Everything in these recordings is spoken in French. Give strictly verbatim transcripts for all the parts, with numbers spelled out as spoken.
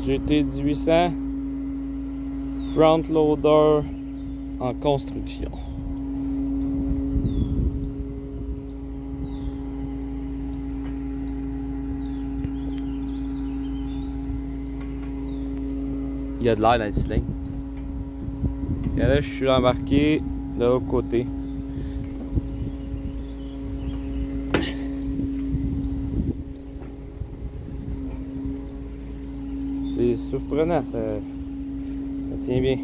G T dix-huit cents front loader en construction. Il y a de l'air dans le cylindre. Et là, je suis embarqué de l'autre côté. C'est surprenant, ça, ça tient bien.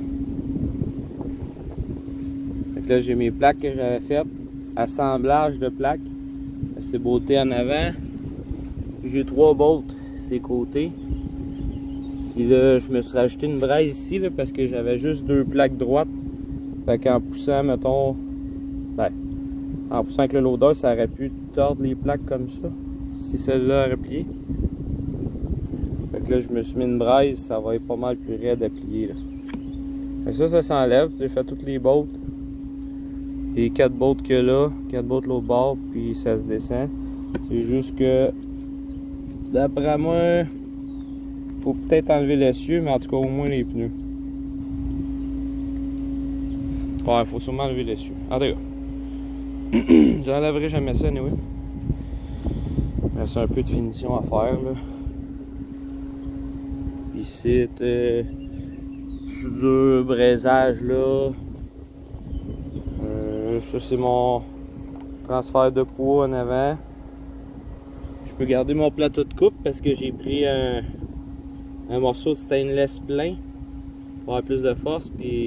Donc là, j'ai mes plaques que j'avais faites, assemblage de plaques, c'est beauté en avant. J'ai trois bolts ces côtés. Puis là, je me suis rajouté une braise ici là, parce que j'avais juste deux plaques droites. Fait qu'en poussant, mettons, ben, en poussant avec le loader, ça aurait pu tordre les plaques comme ça, si celle-là aurait plié. Fait que là, je me suis mis une braise, ça va être pas mal plus raide à plier. Là. Fait que ça, ça s'enlève. J'ai fait toutes les bolts. Les quatre bolts que là, quatre bolts l'autre bord, puis ça se descend. C'est juste que, d'après moi, faut peut-être enlever l'essieu, mais en tout cas, au moins les pneus. Ouais, il faut sûrement enlever l'essieu. En tout cas, j'enlèverai jamais ça, anyway. Il reste un peu de finition à faire, là. Ici, euh, soudure, braisage, là. Euh, ça, c'est mon transfert de poids en avant. Je peux garder mon plateau de coupe parce que j'ai pris un, un morceau de stainless plein pour avoir plus de force, puis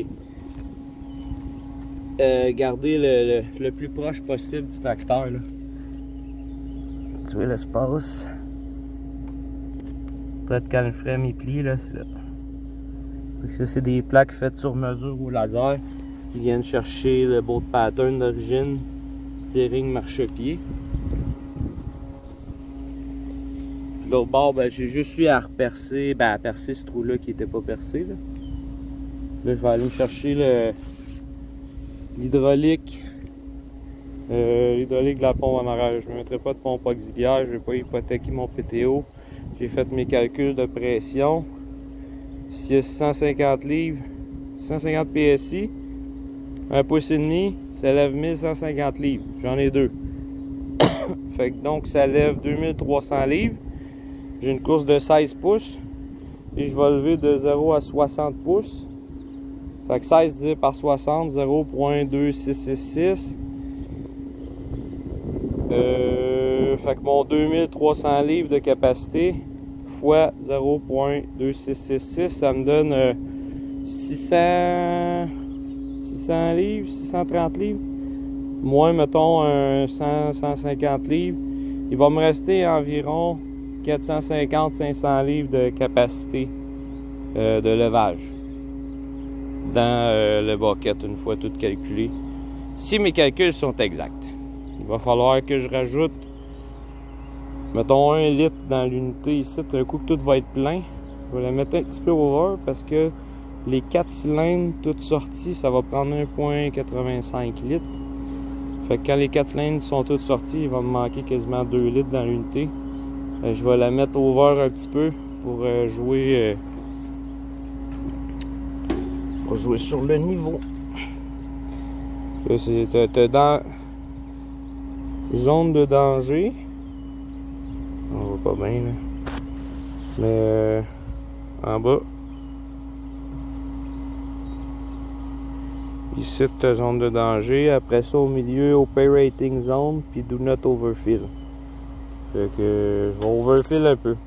euh, garder le, le, le plus proche possible du tracteur, là. Tu vois l'espace. Peut-être quand le frame est plié, là, c'est là. Ça, c'est des plaques faites sur mesure au laser qui viennent chercher le bolt pattern d'origine, steering, marchepied. L'autre bord, ben, j'ai juste eu à repercer, ben, à percer ce trou-là qui n'était pas percé. Là. Là, je vais aller me chercher l'hydraulique. Euh, l'hydraulique de la pompe en arrière. Je ne mettrai pas de pompe auxiliaire, je ne vais pas hypothéquer mon P T O. J'ai fait mes calculs de pression. S'il y a six cent cinquante livres, six cent cinquante P S I, un pouce et demi, ça lève mille cent cinquante livres. J'en ai deux. Fait que donc ça lève deux mille trois cents livres. J'ai une course de seize pouces. Et je vais lever de zéro à soixante pouces. Fait que seize divisé par soixante, zéro virgule deux six six six. Euh, fait que mon deux mille trois cents livres de capacité fois zéro virgule deux six six six, ça me donne euh, six cents, six cents livres, six cent trente livres. Moins, mettons, un cent, cent cinquante livres. Il va me rester environ quatre cent cinquante à cinq cents livres de capacité euh, de levage dans euh, le bucket une fois tout calculé. Si mes calculs sont exacts. Il va falloir que je rajoute, mettons, un litre dans l'unité ici. Un coup que tout va être plein, je vais la mettre un petit peu over parce que les quatre cylindres, toutes sorties, ça va prendre un virgule quatre-vingt-cinq litres. Fait que quand les quatre cylindres sont toutes sortis, il va me manquer quasiment deux litres dans l'unité. Je vais la mettre over un petit peu pour euh, jouer, euh, pour jouer sur le niveau. Là, c'est dans zone de danger. On voit pas bien là. Mais euh, en bas. Ici, tu as zone de danger. Après ça, au milieu, operating zone. Puis do not overfill. Fait que je vais overfill un peu.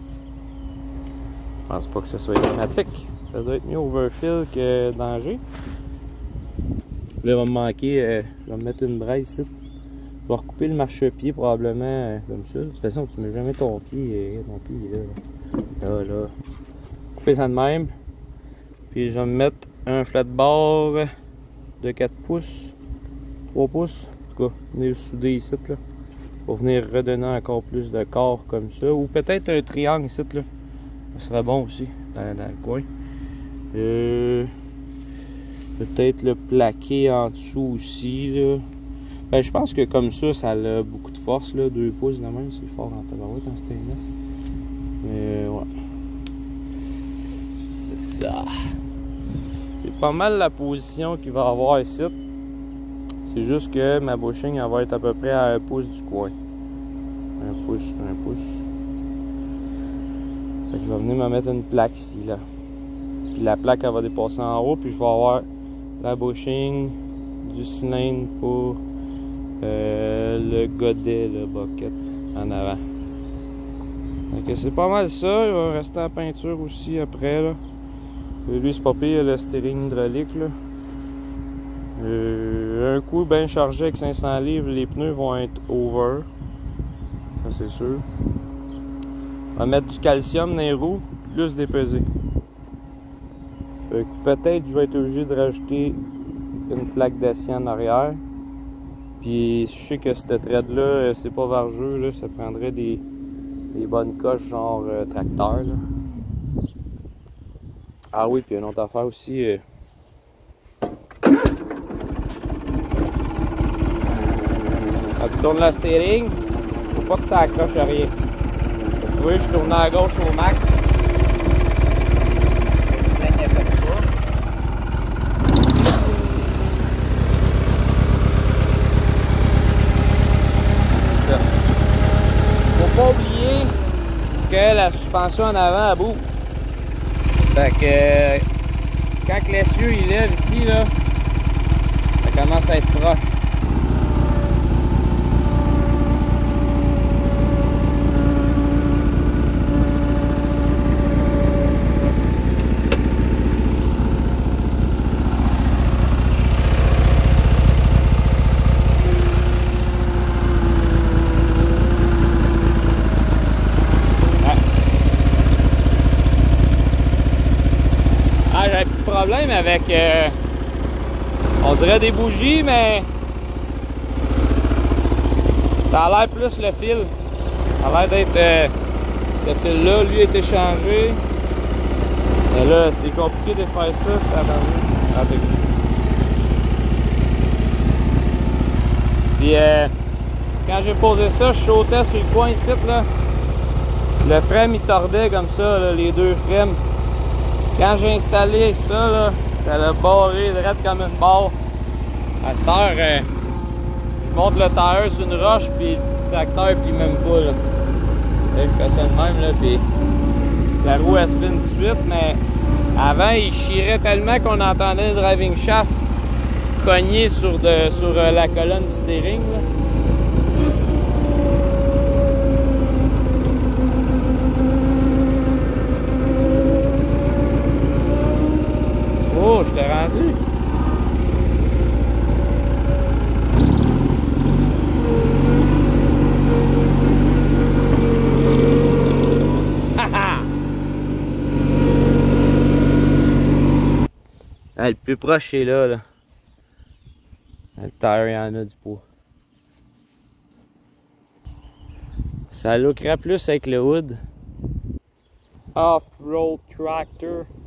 Je pense pas que ce soit dramatique. Ça doit être mieux overfill que danger. Là, il va me manquer. Euh, je vais me mettre une braise ici. Je vais recouper le marchepied probablement euh, comme ça. De toute façon, tu mets jamais ton pied. Euh, ton pied est là. Là, là. Couper ça de même. Puis je vais me mettre un flat bar de quatre pouces. trois pouces. En tout cas, venir souder ici là. Pour venir redonner encore plus de corps comme ça. Ou peut-être un triangle ici là. Ça serait bon aussi dans, dans le coin. Euh, peut-être le plaquer en dessous aussi là. Ben, je pense que comme ça, ça a beaucoup de force là. deux pouces de même, c'est fort en tabarouette en stainless. Mais ouais. ça. C'est pas mal la position qu'il va avoir ici. C'est juste que ma bushing elle va être à peu près à un pouce du coin. Un pouce, un pouce. Fait que je vais venir me mettre une plaque ici, là. Puis la plaque elle va dépasser en haut, puis je vais avoir la bushing du cylindre pour euh, le godet, le bucket en avant. Donc c'est pas mal ça, il va rester la peinture aussi après là. Et lui c'est pas pire, le steering hydraulique là. Euh, un coup bien chargé avec cinq cents livres, les pneus vont être over. Ça c'est sûr. On va mettre du calcium dans les roues, plus des pesées. Peut-être je vais être obligé de rajouter une plaque d'acier en arrière. Puis je sais que cette thread là, c'est pas vargeux, là, ça prendrait des, des bonnes coches genre euh, tracteur. Là. Ah oui, puis une autre affaire aussi. Euh... Quand tu tournes le steering, faut pas que ça accroche à rien. Vous voyez, je suis tourné à gauche au max. Faut pas oublier que la suspension en avant elle bout. Fait que euh, quand l'essieu il lève ici là, ça commence à être proche. Problème avec euh, on dirait des bougies, mais ça a l'air plus le fil, ça a l'air d'être euh, ce fil là lui a été changé, mais là c'est compliqué de faire ça. Puis euh, quand j'ai posé ça, je sautais sur le coin ici là, le frame il tordait comme ça là, les deux frames. Quand j'ai installé ça, là, ça l'a barré direct comme une barre. À cette heure, euh, je monte le tailleur sur une roche, puis le tracteur plie même pas. Là. Là, je fais ça de même, là, puis la roue elle spin tout de suite, mais avant, il chirait tellement qu'on entendait le driving shaft cogner sur, de, sur euh, la colonne du steering. Là. Oh, je t'ai rendu. Haha! Ah, le plus proche c'est là, là. Le tire, il y en a du poids. Ça lookerait plus avec le hood. Off-road tractor.